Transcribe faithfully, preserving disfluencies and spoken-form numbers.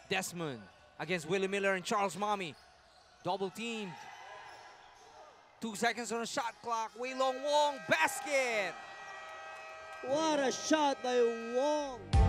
Desmond against Willie Miller and Charles Mommy. Double teamed. Two seconds on the shot clock. Way long Wong, basket! What a shot by Wong!